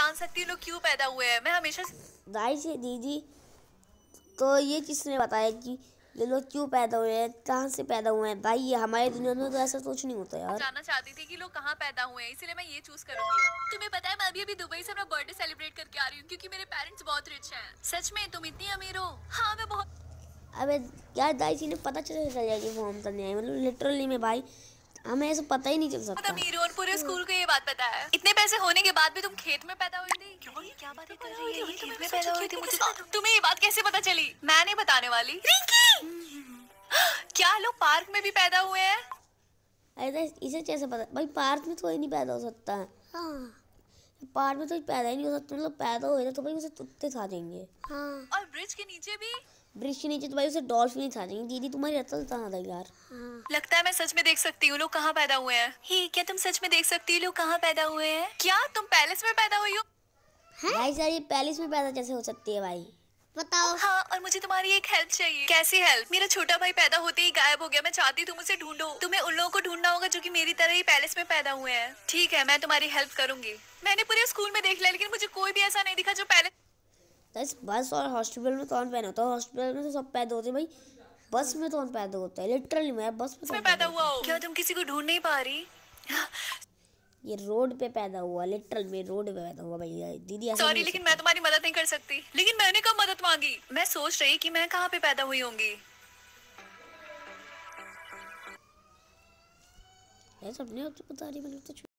जान सकती हूँ लोग क्यों पैदा हुए हैं। मैं हमेशा गाइस ये दीदी तो ये किसने बताया कि ये लोग क्यों पैदा हुए हैं, कहाँ से पैदा हुए हैं? भाई ये हमारे दुनिया में तो ऐसा कुछ नहीं होता यार। जानना चाहती थी कि लोग कहाँ पैदा हुए हैं, इसीलिए मैं ये चूज करूंगी। तुम्हें पता है मैं अभी दुबई से अपना बर्थडे सेलिब्रेट करके आ रही हूँ क्योंकि मेरे पेरेंट्स बहुत रिच हैं। सच में तुम इतनी अमीर हो? हाँ मैं बहुत। अबे यार गाइस इन्हें पता चल जाएगी फॉर्म करने आए, मतलब लिटरली में भाई हमें ऐसा पता ही नहीं चल सकता। अमीर हो और पूरे स्कूल को ये बात पता है। इतने पैसे होने के बाद भी तुम खेत में पैदा हुई थी। क्यों? ये क्या बातें कर रही है? ये खेत में पैदा हुई थी मुझे। तुम्हें ये बात कैसे पता चली? मैं नहीं बताने वाली। क्या लोग पार्क में भी पैदा हुए हैं? अरे इसे कैसे पता? भाई पार्क में तो ही नहीं पैदा हो सकता है। हाँ पार्क में तो पैदा ही नहीं हो सकता, मतलब पैदा हो तो भाई उसे कुत्ते खा जाएंगे। हाँ और ब्रिज के नीचे भी? ब्रिज के नीचे तो भाई उसे डॉल्फिन खा जाएंगे। दीदी तुम्हारी अकल कहाँ था यार? हाँ। लगता है मैं सच में देख सकती हूँ लोग कहाँ पैदा हुए हैं। ही क्या तुम सच में देख सकती हो लोग कहाँ पैदा हुए हैं? क्या तुम पैलेस में पैदा हुई हो? भाई सर ये पैलेस में पैदा कैसे हो सकती है भाई? बताओ। हाँ और मुझे तुम्हारी एक हेल्प चाहिए। कैसी हेल्प? मेरा छोटा भाई पैदा होते ही गायब हो गया। मैं चाहती तुम उसे ढूंढो। तुम्हें उन लोगों को ढूंढना होगा जो कि मेरी तरह ही पैलेस में पैदा हुए हैं। ठीक है मैं तुम्हारी हेल्प करूंगी। मैंने पूरे स्कूल में देख लिया लेकिन मुझे कोई भी ऐसा नहीं दिखा जो पैलेस। बस और हॉस्पिटल में कौन पैदा होता है? हॉस्पिटल में तो सब पैदा होते हैं भाई, बस में कौन पैदा होता है? लिटरली मैं बस में पैदा हुआ हो। क्या तुम किसी को ढूंढ नहीं पा रही? ये रोड पे पैदा हुआ, लिटरल में रोड पे पैदा हुआ भाई। दीदी ऐसा सॉरी लेकिन मैं तुम्हारी मदद नहीं कर सकती। लेकिन मैंने कब मदद मांगी? मैं सोच रही कि मैं कहाँ पे पैदा हुई होंगी। ऐसा अपने आप तो बता रही, मतलब तो